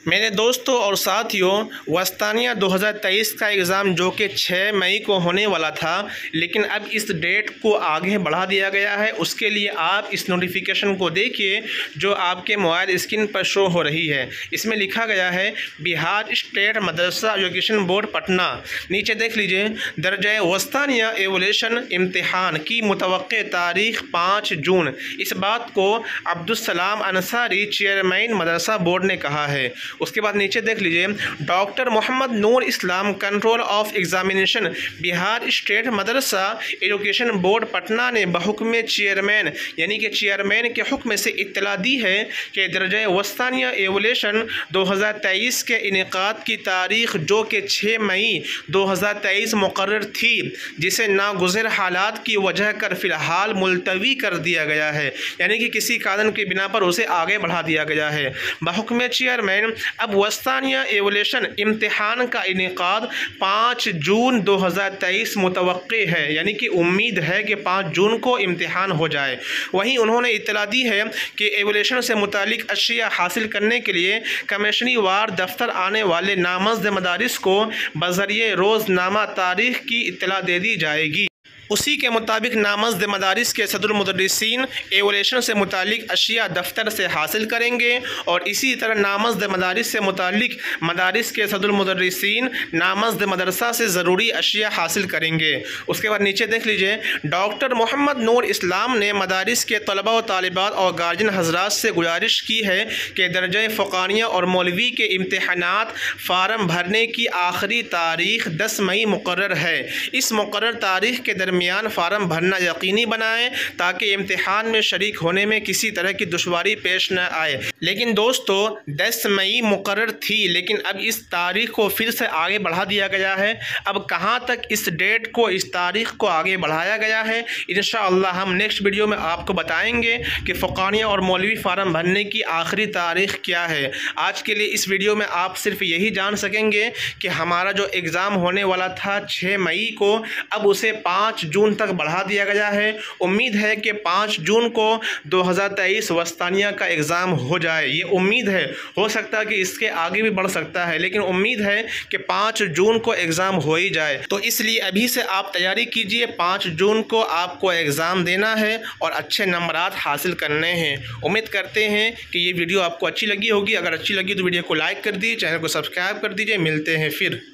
मेरे दोस्तों और साथियों, वस्तानिया 2023 का एग्ज़ाम जो कि 6 मई को होने वाला था, लेकिन अब इस डेट को आगे बढ़ा दिया गया है। उसके लिए आप इस नोटिफिकेशन को देखिए जो आपके मोबाइल स्क्रीन पर शो हो रही है। इसमें लिखा गया है Bihar state madrasa education board Patna. नीचे देख लीजिए, दर्जा वस्तानिया एवोल्यूशन इम्तिहान की मुतवक्के तारीख 5 जून। इस बात को अब्दुस्सलाम अंसारी चेयरमैन मदरसा बोर्ड ने कहा है। उसके बाद नीचे देख लीजिए, doctor Mohammad Noor Islam control of examination Bihar state madrasa education board Patna ने बहुक्म चेयरमैन यानी कि चेयरमैन के हुक्म से इत्तला दी है कि दर्जा वस्तानिया एवोल्यूशन 2023 के इनेकाद की तारीख जो कि 6 मई 2023 मुकर्रर थी, जिसे नागुज़र हालात की वजह कर फ़िलहाल मुलतवी कर दिया गया है, यानी कि किसी कारण की बिना पर उसे आगे बढ़ा दिया गया है। बहुक्म चेयरमैन अब वस्तानिया एवोल्यूशन इम्तिहान का इनेकाद 5 जून 2023 मुतवक्के है, यानी कि उम्मीद है कि 5 जून को इम्तिहान हो जाए। वहीं उन्होंने इत्तला दी है कि एवोल्यूशन से मुतालिक अशिया हासिल करने के लिए कमिशनरी वार दफ्तर आने वाले नामज़द मदारिस को बज़रिए रोज़नामा तारीख की इत्तला दे दी जाएगी। उसी के मुताबिक नामज़द मदारिस के सदरुल मुदर्रिसीन एवोल्यूशन से मुतालिक अशिया दफ्तर से हासिल करेंगे और इसी तरह नामज़द मदारिस से मुतालिक मदारिस के सदरुल मुदर्रिसीन नामज़द मदरसा से ज़रूरी अशिया हासिल करेंगे। उसके बाद नीचे देख लीजिए, डॉक्टर मोहम्मद नूर इस्लाम ने मदारिस के तलबा व तालिबात और गार्जियन हज़रात से गुजारिश की है कि दर्जा फ़ुक़ानिया और मौलवी के इम्तिहानात फ़ार्म भरने की आखिरी तारीख़ 10 मई मुकर्रर है। इस मुकर्रर तारीख़ के दरमियान फार्म भरना यकीनी बनाएं ताकि इम्तिहान में शरीक होने में किसी तरह की दुश्वारी पेश न आए। लेकिन दोस्तों, 10 मई मुकर्रर थी, लेकिन अब इस तारीख को फिर से आगे बढ़ा दिया गया है। अब कहां तक इस डेट को, इस तारीख को आगे बढ़ाया गया है, इंशाअल्लाह हम नेक्स्ट वीडियो में आपको बताएंगे कि फ़ुक़ानिया और मौलवी फार्म भरने की आखिरी तारीख क्या है। आज के लिए इस वीडियो में आप सिर्फ यही जान सकेंगे कि हमारा जो एग्ज़ाम होने वाला था 6 मई को, अब उसे 5 जून तक बढ़ा दिया गया है। उम्मीद है कि 5 जून को 2023 वस्तानिया का एग्ज़ाम हो जाए। ये उम्मीद है, हो सकता है कि इसके आगे भी बढ़ सकता है, लेकिन उम्मीद है कि 5 जून को एग्ज़ाम हो ही जाए। तो इसलिए अभी से आप तैयारी कीजिए। 5 जून को आपको एग्ज़ाम देना है और अच्छे नंबरात हासिल करने हैं। उम्मीद करते हैं कि ये वीडियो आपको अच्छी लगी होगी। अगर अच्छी लगी तो वीडियो को लाइक कर दीजिए, चैनल को सब्सक्राइब कर दीजिए। मिलते हैं फिर।